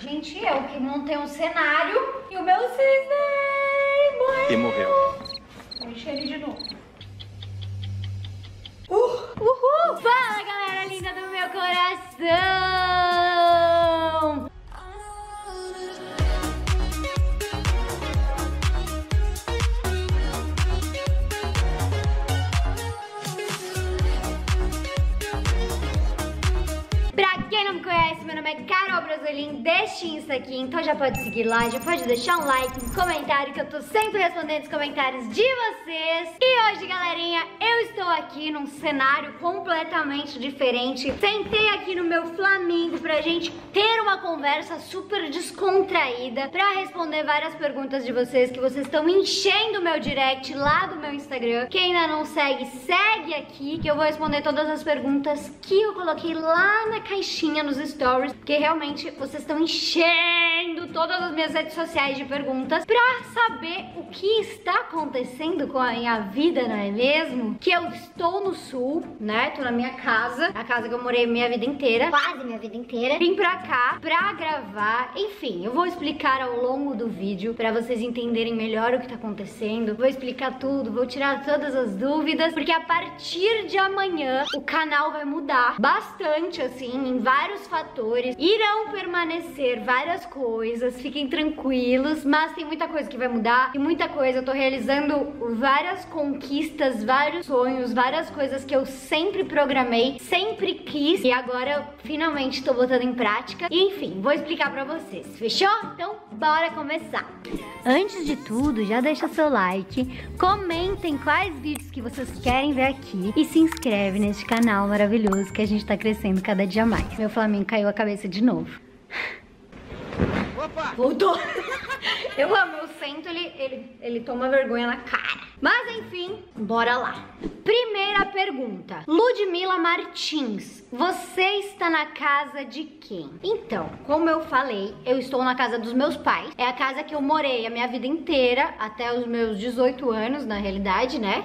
Gente, eu que não tenho um cenário e o meu cisne morreu. E morreu. Vou encher ele de novo. Uhul! Fala, galera linda do meu coração! Pra quem não me conhece, meu nome é Carol Brasolim, deste Insta aqui, então já pode seguir lá, já pode deixar um like, um comentário, que eu tô sempre respondendo os comentários de vocês. E hoje, galerinha, eu estou aqui num cenário completamente diferente. Sentei aqui no meu Flamingo pra gente ter uma conversa super descontraída, pra responder várias perguntas de vocês, que vocês estão enchendo o meu direct lá do meu Instagram. Quem ainda não segue, segue aqui, que eu vou responder todas as perguntas que eu coloquei lá na caixinha nos stories, porque realmente vocês estão enchendo todas as minhas redes sociais de perguntas pra saber o que está acontecendo com a minha vida, não é mesmo? Que eu estou no sul, né? Tô na minha casa, a casa que eu morei minha vida inteira, quase minha vida inteira. Vim pra cá pra gravar, enfim, eu vou explicar ao longo do vídeo pra vocês entenderem melhor o que tá acontecendo. Vou explicar tudo, vou tirar todas as dúvidas, porque a partir de amanhã o canal vai mudar bastante, assim, em vários fatores. Irão permanecer várias coisas, fiquem tranquilos, mas tem muita coisa que vai mudar, e muita coisa, eu tô realizando várias conquistas, vários sonhos, várias coisas que eu sempre programei, sempre quis, e agora eu finalmente tô botando em prática. E, enfim, vou explicar pra vocês, fechou? Então, bora começar. Antes de tudo, já deixa seu like, comentem quais vídeos que vocês querem ver aqui e se inscreve neste canal maravilhoso que a gente tá crescendo cada dia mais. Meu Flamengo caiu a cabeça de novo. Opa! Voltou! Eu amo, eu sento, ele toma vergonha na cara. Mas enfim, bora lá. Primeira pergunta. Ludmila Martins, você está na casa de quem? Então, como eu falei, eu estou na casa dos meus pais. É a casa que eu morei a minha vida inteira, até os meus 18 anos, na realidade, né?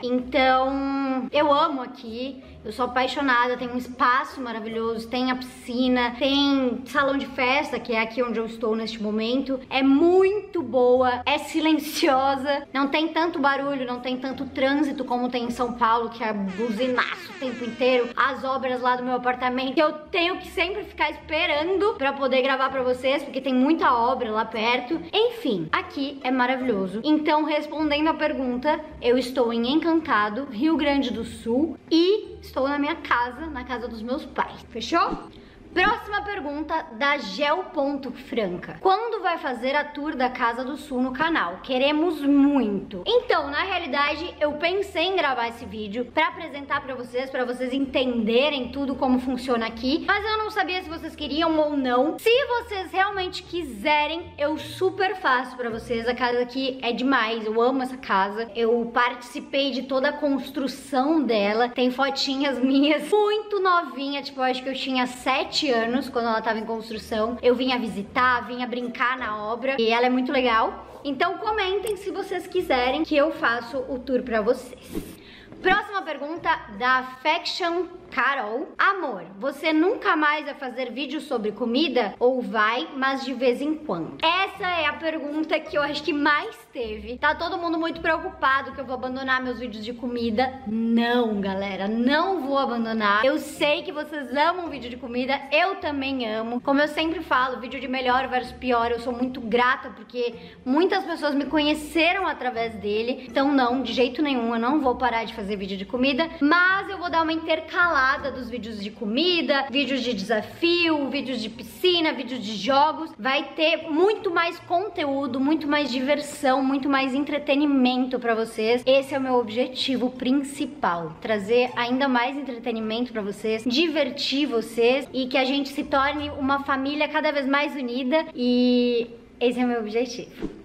Então, eu amo aqui. Eu sou apaixonada, tem um espaço maravilhoso, tem a piscina, tem salão de festa, que é aqui onde eu estou neste momento. É muito boa, é silenciosa, não tem tanto barulho, não tem tanto trânsito como tem em São Paulo, que é buzinaço o tempo inteiro. As obras lá do meu apartamento, que eu tenho que sempre ficar esperando pra poder gravar pra vocês, porque tem muita obra lá perto. Enfim, aqui é maravilhoso. Então, respondendo a pergunta, eu estou em Encantado, Rio Grande do Sul, e estou na minha casa, na casa dos meus pais. Fechou? Próxima pergunta da Gel.Franca. Quando vai fazer a tour da Casa do Sul no canal? Queremos muito. Então, na realidade, eu pensei em gravar esse vídeo pra apresentar pra vocês entenderem tudo como funciona aqui, mas eu não sabia se vocês queriam ou não. Se vocês realmente quiserem, eu super faço pra vocês. A casa aqui é demais, eu amo essa casa. Eu participei de toda a construção dela. Tem fotinhas minhas muito novinha, tipo, eu acho que eu tinha 7 anos quando ela tava em construção. Eu vinha visitar, vinha brincar na obra, e ela é muito legal. Então comentem se vocês quiserem que eu faço o tour pra vocês. Próxima pergunta da Affection Carol. Amor, você nunca mais vai fazer vídeo sobre comida? Ou vai, mas de vez em quando? Essa é a pergunta que eu acho que mais teve. Tá todo mundo muito preocupado que eu vou abandonar meus vídeos de comida. Não, galera, não vou abandonar. Eu sei que vocês amam vídeo de comida, eu também amo. Como eu sempre falo, vídeo de melhor versus pior, eu sou muito grata porque muitas pessoas me conheceram através dele. Então não, de jeito nenhum, eu não vou parar de fazer vídeo de comida, mas eu vou dar uma intercalada dos vídeos de comida, vídeos de desafio, vídeos de piscina, vídeos de jogos. Vai ter muito mais conteúdo, muito mais diversão, muito mais entretenimento pra vocês. Esse é o meu objetivo principal, trazer ainda mais entretenimento pra vocês, divertir vocês e que a gente se torne uma família cada vez mais unida, e esse é o meu objetivo.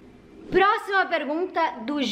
Próxima pergunta do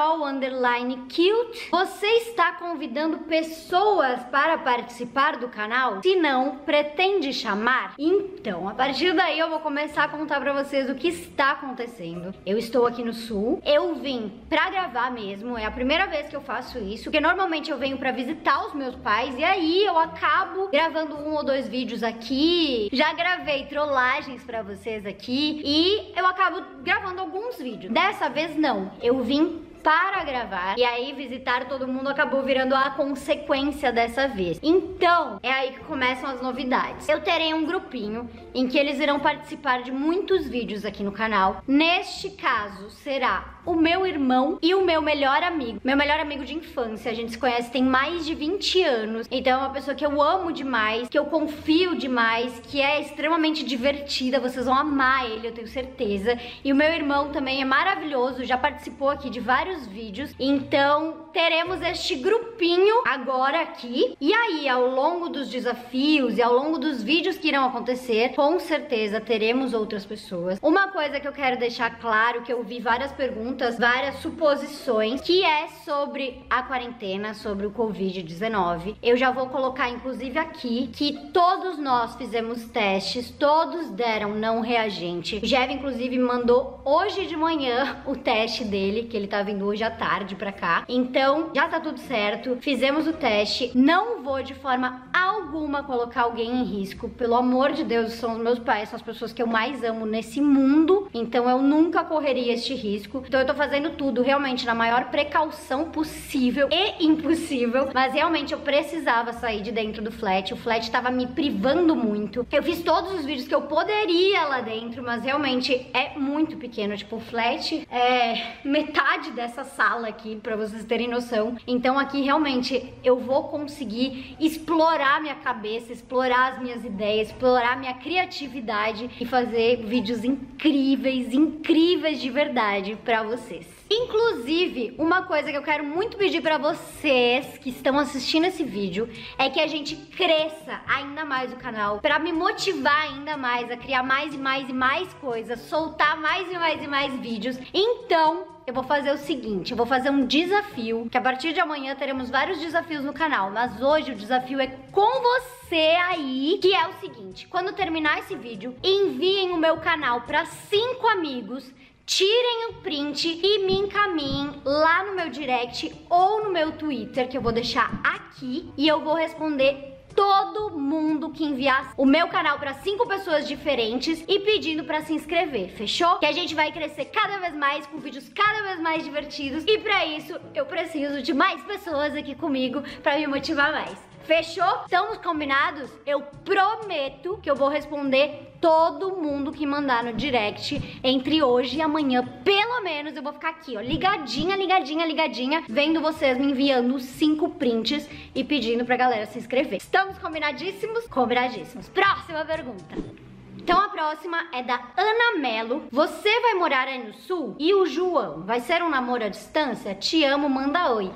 Jorol_cute. Você está convidando pessoas para participar do canal? Se não, pretende chamar? Então, a partir daí eu vou começar a contar pra vocês o que está acontecendo. Eu estou aqui no sul, eu vim pra gravar mesmo, é a primeira vez que eu faço isso, porque normalmente eu venho pra visitar os meus pais e aí eu acabo gravando 1 ou 2 vídeos aqui. Já gravei trollagens pra vocês aqui e eu acabo gravando alguns vídeos. Dessa vez não, eu vim para gravar e aí visitar todo mundo acabou virando a consequência dessa vez. Então, é aí que começam as novidades. Eu terei um grupinho em que eles irão participar de muitos vídeos aqui no canal. Neste caso, será o meu irmão e o meu melhor amigo. Meu melhor amigo de infância, a gente se conhece tem mais de 20 anos. Então é uma pessoa que eu amo demais, que eu confio demais, que é extremamente divertida. Vocês vão amar ele, eu tenho certeza. E o meu irmão também é maravilhoso, já participou aqui de vários vídeos. Então teremos este grupinho agora aqui. E aí, ao longo dos desafios e ao longo dos vídeos que irão acontecer, com certeza teremos outras pessoas. Uma coisa que eu quero deixar claro, que eu vi várias perguntas, várias suposições, que é sobre a quarentena, sobre o Covid-19. Eu já vou colocar inclusive aqui que todos nós fizemos testes, todos deram não reagente. O Jev inclusive me mandou hoje de manhã o teste dele, que ele tá vindo hoje à tarde pra cá. Então já tá tudo certo, fizemos o teste. Não vou de forma alguma colocar alguém em risco, pelo amor de Deus, são os meus pais, são as pessoas que eu mais amo nesse mundo, então eu nunca correria este risco. Então eu tô fazendo tudo realmente na maior precaução possível e impossível, mas realmente eu precisava sair de dentro do flat. O flat tava me privando muito. Eu fiz todos os vídeos que eu poderia lá dentro, mas realmente é muito pequeno. Tipo, o flat é metade dessa sala aqui, pra vocês terem noção. Então aqui realmente eu vou conseguir explorar minha cabeça, explorar as minhas ideias, explorar minha criatividade e fazer vídeos incríveis, incríveis de verdade pra vocês. Inclusive, uma coisa que eu quero muito pedir pra vocês que estão assistindo esse vídeo é que a gente cresça ainda mais o canal, pra me motivar ainda mais a criar mais e mais e mais coisas, soltar mais e mais e mais vídeos. Então, eu vou fazer o seguinte, eu vou fazer um desafio, que a partir de amanhã teremos vários desafios no canal, mas hoje o desafio é com você aí, que é o seguinte: quando terminar esse vídeo, enviem o meu canal pra 5 amigos, tirem o print e me encaminhem lá no meu direct ou no meu Twitter, que eu vou deixar aqui, e eu vou responder todo mundo que enviar o meu canal para 5 pessoas diferentes e pedindo para se inscrever, fechou? Que a gente vai crescer cada vez mais com vídeos cada vez mais divertidos e para isso eu preciso de mais pessoas aqui comigo para me motivar mais. Fechou? Estamos combinados? Eu prometo que eu vou responder todo mundo que mandar no direct entre hoje e amanhã. Pelo menos eu vou ficar aqui, ó, ligadinha, ligadinha, ligadinha, vendo vocês me enviando 5 prints e pedindo pra galera se inscrever. Estamos combinadíssimos? Combinadíssimos. Próxima pergunta. Então a próxima é da Ana Melo. Você vai morar aí no sul? E o João? Vai ser um namoro à distância? Te amo, manda oi.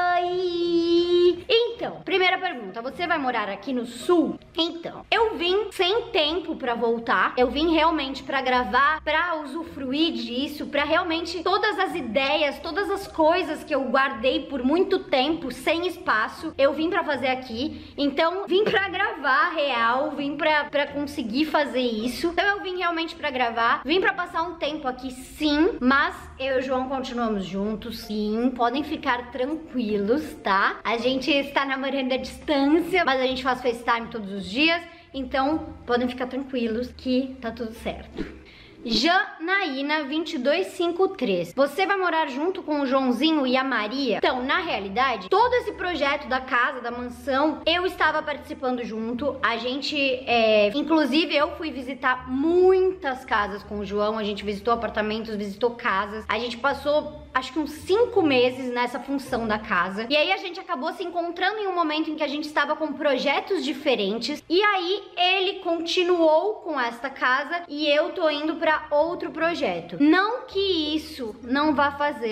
Oi! Então, primeira pergunta, você vai morar aqui no sul? Então, eu vim sem tempo pra voltar. Eu vim realmente pra gravar, pra usufruir disso, pra realmente todas as ideias, todas as coisas que eu guardei por muito tempo, sem espaço, eu vim pra fazer aqui. Então, vim pra gravar real, vim pra conseguir fazer isso. Então eu vim realmente pra gravar, vim pra passar um tempo aqui sim, mas eu e o João continuamos juntos, sim, podem ficar tranquilos, tá? A gente está namorando à distância, mas a gente faz FaceTime todos os dias, então podem ficar tranquilos que tá tudo certo. Janaína 2253. Você vai morar junto com o Joãozinho e a Maria? Então, na realidade, todo esse projeto da casa, da mansão, eu estava participando junto. A gente, inclusive eu fui visitar muitas casas com o João. A gente visitou apartamentos, visitou casas. A gente passou, acho que uns 5 meses nessa função da casa. E aí a gente acabou se encontrando em um momento em que a gente estava com projetos diferentes. E aí ele continuou com esta casa e eu tô indo pra outro projeto. Não que isso não vá fazer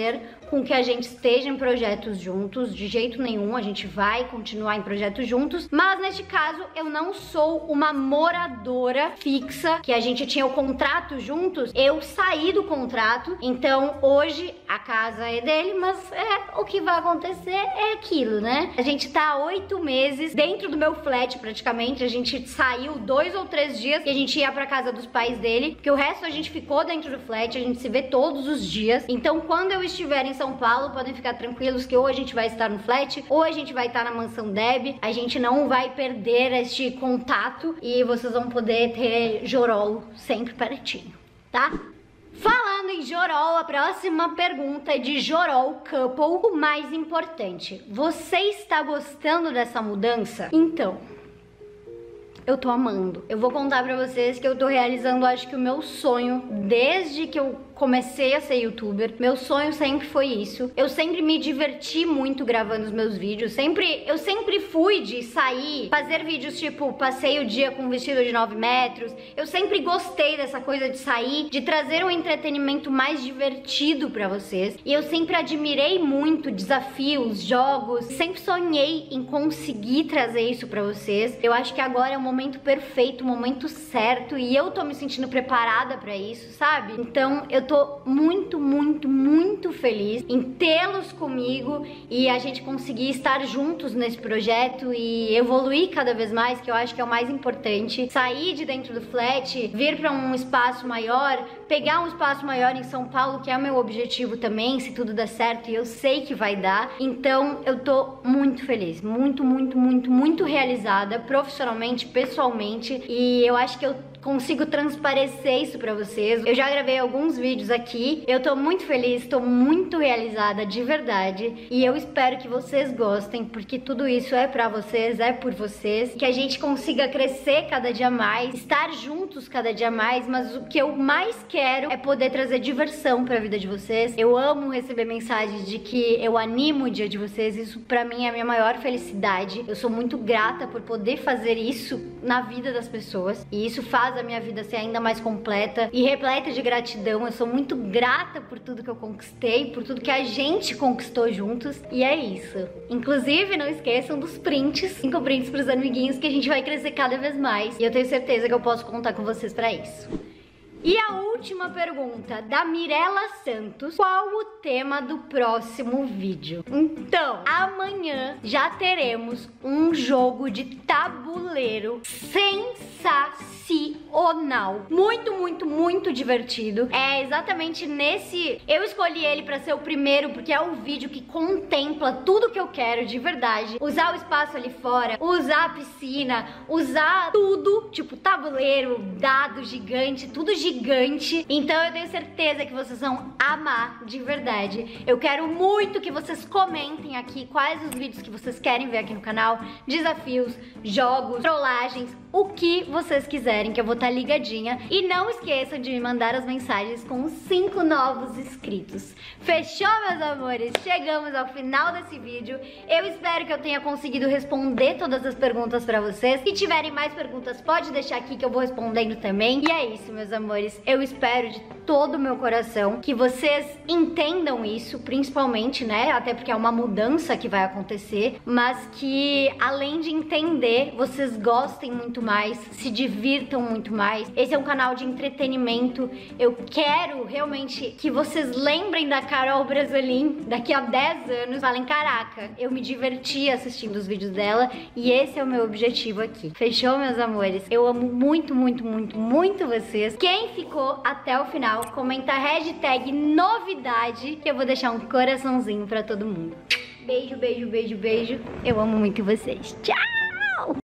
com que a gente esteja em projetos juntos, de jeito nenhum, a gente vai continuar em projetos juntos, mas neste caso eu não sou uma moradora fixa, que a gente tinha o contrato juntos, eu saí do contrato, então hoje a casa é dele, mas o que vai acontecer é aquilo, né? A gente tá há 8 meses dentro do meu flat praticamente, a gente saiu 2 ou 3 dias e a gente ia pra casa dos pais dele, porque o resto a gente ficou dentro do flat, a gente se vê todos os dias, então quando eu estiver em São Paulo, podem ficar tranquilos que ou a gente vai estar no flat, ou a gente vai estar na mansão Deb, a gente não vai perder este contato e vocês vão poder ter Jorol sempre pertinho, tá? Falando em Jorol, a próxima pergunta é de Jorol Couple. O mais importante, você está gostando dessa mudança? Então, eu tô amando. Eu vou contar pra vocês que eu tô realizando, acho que o meu sonho desde que eu comecei a ser youtuber. Meu sonho sempre foi isso. Eu sempre me diverti muito gravando os meus vídeos. Eu sempre fui de sair, fazer vídeos tipo, passei o dia com um vestido de 9 metros. Eu sempre gostei dessa coisa de sair, de trazer um entretenimento mais divertido pra vocês. E eu sempre admirei muito desafios, jogos. Sempre sonhei em conseguir trazer isso pra vocês. Eu acho que agora é o momento perfeito, o momento certo. E eu tô me sentindo preparada pra isso, sabe? Então, eu tô muito, muito, muito feliz em tê-los comigo e a gente conseguir estar juntos nesse projeto e evoluir cada vez mais, que eu acho que é o mais importante. Sair de dentro do flat, vir pra um espaço maior, pegar um espaço maior em São Paulo, que é o meu objetivo também, se tudo der certo, e eu sei que vai dar. Então, eu tô muito feliz, muito, muito, muito, muito realizada, profissionalmente, pessoalmente, e eu acho que eu consigo transparecer isso pra vocês. Eu já gravei alguns vídeos aqui, eu tô muito feliz, tô muito realizada de verdade e eu espero que vocês gostem, porque tudo isso é pra vocês, é por vocês, que a gente consiga crescer cada dia mais, estar juntos cada dia mais, mas o que eu mais quero é poder trazer diversão pra vida de vocês. Eu amo receber mensagens de que eu animo o dia de vocês, isso pra mim é a minha maior felicidade. Eu sou muito grata por poder fazer isso na vida das pessoas e isso faz a minha vida ser ainda mais completa e repleta de gratidão. Eu sou muito grata por tudo que eu conquistei, por tudo que a gente conquistou juntos, e é isso. Inclusive, não esqueçam dos prints, 5 prints pros amiguinhos, que a gente vai crescer cada vez mais, e eu tenho certeza que eu posso contar com vocês pra isso. E a última pergunta, da Mirella Santos: qual o tema do próximo vídeo? Então, amanhã já teremos um jogo de tabuleiro sensacional. Muito, muito, muito divertido. É exatamente nesse... Eu escolhi ele pra ser o primeiro porque é o vídeo que contempla tudo que eu quero de verdade. Usar o espaço ali fora, usar a piscina, usar tudo, tipo tabuleiro, dado gigante, tudo gigante. Então eu tenho certeza que vocês vão amar de verdade. Eu quero muito que vocês comentem aqui quais os vídeos que vocês querem ver aqui no canal, desafios, jogos, trollagens, o que vocês quiserem, que eu vou estar ligadinha. E não esqueçam de me mandar as mensagens com os 5 novos inscritos. Fechou, meus amores? Chegamos ao final desse vídeo. Eu espero que eu tenha conseguido responder todas as perguntas pra vocês. Se tiverem mais perguntas, pode deixar aqui que eu vou respondendo também. E é isso, meus amores. Eu espero de todo o meu coração que vocês entendam isso, principalmente, né? Até porque é uma mudança que vai acontecer, mas que além de entender, vocês gostem muito mais, se divirtam muito mais. Esse é um canal de entretenimento. Eu quero realmente que vocês lembrem da Carol Brasolim daqui a 10 anos. Falem, caraca, eu me diverti assistindo os vídeos dela e esse é o meu objetivo aqui. Fechou, meus amores? Eu amo muito, muito, muito, muito vocês. Quem ficou até o final, comenta a hashtag novidade, que eu vou deixar um coraçãozinho pra todo mundo. Beijo, beijo, beijo, beijo. Eu amo muito vocês. Tchau!